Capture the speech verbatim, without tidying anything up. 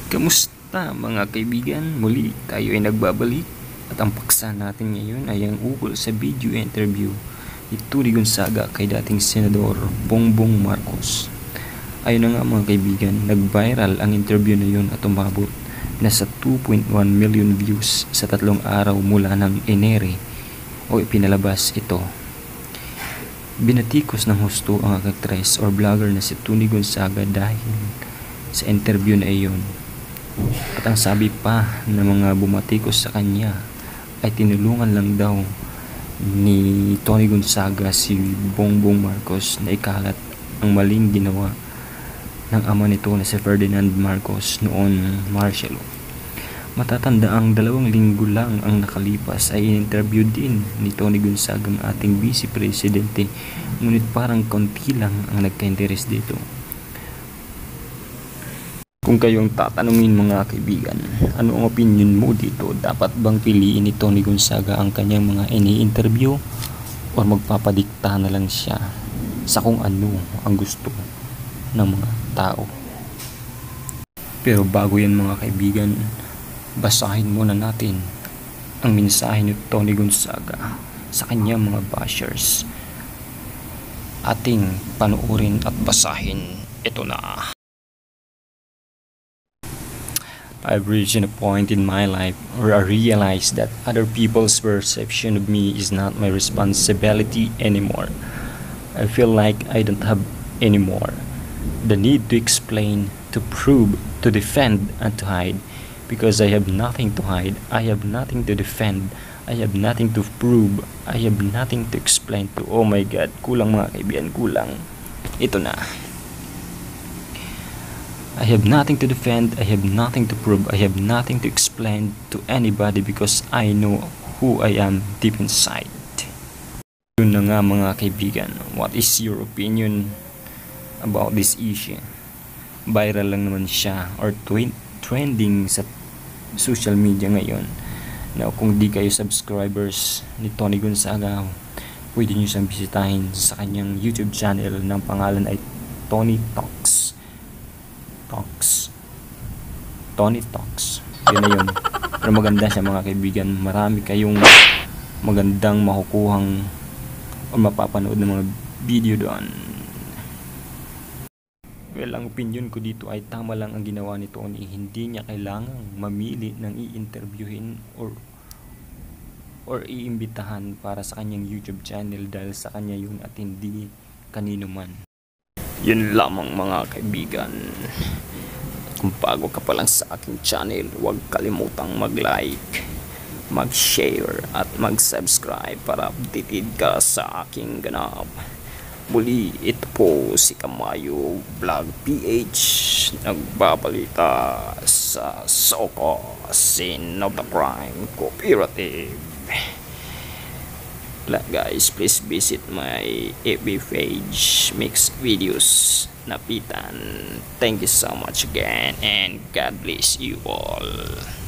Kamusta mga kaibigan? Muli tayo ay nagbabalik at ang paksa natin ngayon ay ang ukol sa video interview ni Tony Gonzaga kay dating Senador Bongbong Marcos. Ayun na nga mga kaibigan, nag-viral ang interview na yun at umabot na sa two point one million views sa tatlong araw mula ng Enero o ipinalabas ito. Binatikos ng husto ang actress or vlogger na si Tony Gonzaga dahil sa interview na iyon. At ang sabi pa ng mga bumatikos sa kanya ay tinulungan lang daw ni Tony Gonzaga si Bongbong Marcos na ikalat ang maling ginawa ng ama nito na si Ferdinand Marcos noon Marcelo. Matatanda ang dalawang linggo lang ang nakalipas ay in-interview din ni Tony Gonzaga ang ating Vice Presidente, ngunit parang konti lang ang nagka-interes dito. Kung kayong tatanungin mga kaibigan, ano ang opinion mo dito? Dapat bang piliin ni Tony Gonzaga ang kanyang mga ini-interview o magpapadikta na lang siya sa kung ano ang gusto ng mga tao? Pero bago yan mga kaibigan, basahin muna natin ang mensahe ni Tony Gonzaga sa kanyang mga bashers. Ating panoorin at basahin. Ito na. I've reached a point in my life where I realized that other people's perception of me is not my responsibility anymore. I feel like I don't have anymore the need to explain, to prove, to defend, and to hide. Because I have nothing to hide, I have nothing to defend, I have nothing to prove, I have nothing to explain to. Oh my God, kulang mga kaibigan, kulang. Ito na. I have nothing to defend, I have nothing to prove, I have nothing to explain to anybody because I know who I am deep inside. Yun na nga mga kaibigan, what is your opinion about this issue? Viral lang naman siya or trending sa social media ngayon. Now, kung di kayo subscribers ni Tony Gonzaga, pwede nyo siyang bisitahin sa kanyang YouTube channel ng pangalan ay Tony Talks. Talks. Tony Talks. Yun na yun. Pero maganda siya mga kaibigan. Marami kayong magandang makukuhang o mapapanood ng mga video doon. Well, ang opinion ko dito ay tama lang ang ginawa ni Tony. Hindi niya kailangang mamili ng i-interviewin or or iimbitahan para sa kanyang YouTube channel dahil sa kanya yun at hindi kanino man. Yun lamang mga kaibigan. Kung bago ka pa lang sa aking channel, huwag kalimutang mag-like, mag-share at mag-subscribe para updated ka sa aking ganap. Muli, ito po si Kamayo Vlog P H nagbabalita sa Soko Scene of the Crime Cooperative. Guys, please visit my F B page, Mix Videos Napitan. Thank you so much again and God bless you all.